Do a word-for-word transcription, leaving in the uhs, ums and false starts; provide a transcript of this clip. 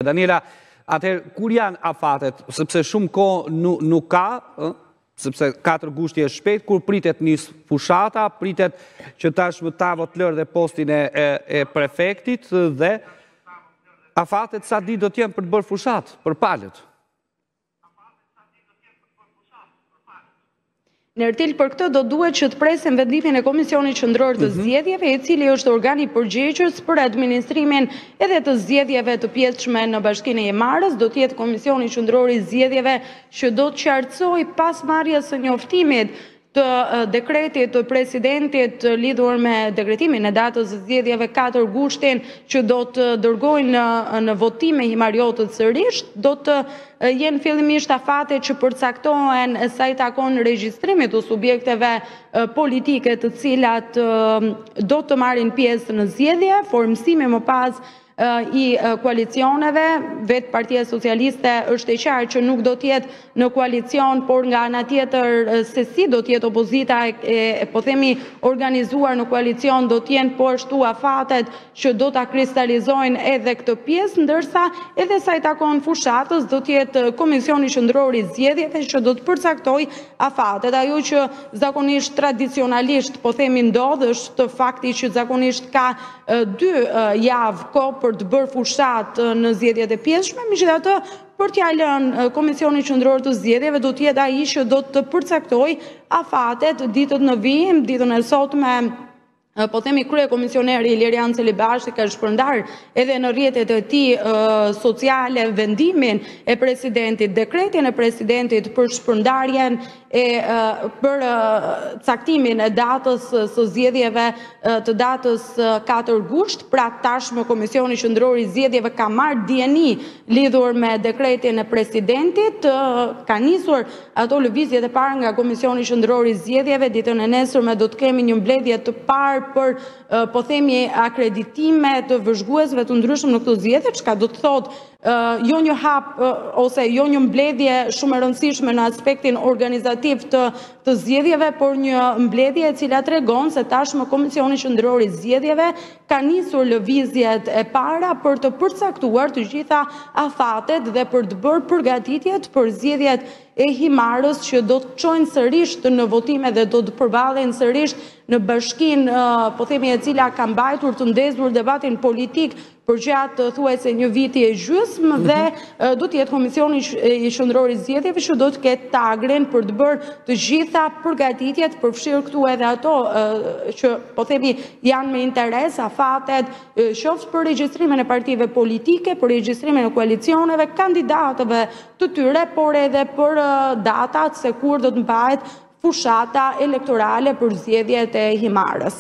Daniela, atëherë, kur janë afatet, sepse shumë kohë nuk, nuk ka, ë? Sepse katër gushti është shpejt, kur pritet nis fushata, pritet që tashmë Tavo të lërë dhe postin e, e, e prefektit dhe afatet sa ditë do t'jenë për të bërë fushat, për palët. Në Ertil, për këtë do duhet që të presim vendimin e Komisionit Qendror të Zgjedhjeve, i cili është organi përgjegjës për administrimin edhe të zgjedhjeve të pjesshme në Bashkinë e Himarës. Do të jetë Komisioni Qendror i Zgjedhjeve që do të qartësojë pas marrjes së njoftimit të dekretit të presidentit lidhur me dekretimin e datës së zgjedhjeve katër gushtin që do të dërgojnë në, në votime himariotët sërish, do të jenë fillimisht afate që përcaktohen sa i takon regjistrimit të subjekteve politike të cilat do të marrin pjesë në zgjedhje, formësimi më pas i koalicioneve. Vetë Partia Socialiste është e qartë që nuk do tjetë në koalicion, por nga ana tjetër se si do tjetë opozita e, po themi, organizuar në koalicion, do tjenë po ashtu afatet që do të kristalizojnë edhe këtë pjesë, ndërsa edhe sa i takon fushatës do tjetë Komisioni Qendror i Zgjedhjeve që do të përcaktoj afatet. Ajo që zakonisht tradicionalisht, po themi, ndodh është fakti që zakonisht ka dy javë kohë për të bërë fushat në zgjedhjet e pjesshme, megjithatë për t'ia lënë Komisionit Qendror të Zgjedhjeve do të jetë ai që do të përcaktojë afatet ditët në vijim, ditën e sotme. Po themi, krye komisioneri Ilirian Celibashi ka shpërndar edhe në rrjetet e tij sociale vendimin e presidentit, dekretin e presidentit për shpërndarjen e për caktimin e datës së zgjedhjeve të datës katër gusht. Pra tashmë Komisioni Qendror i Zgjedhjeve ka marrë dieni lidhur me dekretin e presidentit, ka nisur ato lëvizjet e para nga Komisioni Qendror i Zgjedhjeve. Ditën e nesërme do të kemi një mbledhje të parë për, po themi, akreditime të vëzhguesve të ndryshëm në këto zgjedhje, çka do të thotë jo një hap ose jo një mbledhje shumë e rëndësishme në aspektin organizativ të, të zgjedhjeve, por një mbledhje e cila tregon se tashmë Komisioni Qendror i Zgjedhjeve ka nisur lëvizjet e para për të përcaktuar të gjitha afatet dhe për të bërë përgatitjet për zgjedhjet e Himarës që do të çojnë sërish në votime dhe do të përballen sërish në bashkinë, po themi, e cila ka mbajtur të ndezur debatin politik për gjatë thuajse një viti e gjysmë dhe do të jetë Komisioni i Qendror i Zgjedhjeve që do të ketë tagrin për të bërë të gjitha përgatitjet, përfshirë këtu edhe ato që po themi janë me interes, afatet, qoftë për regjistrimin e partive politike, për regjistrimin e koalicioneve, kandidatëve të tyre, por edhe për datat se kur do të mbahet fushata elektorale për zgjedhjet e Himarës.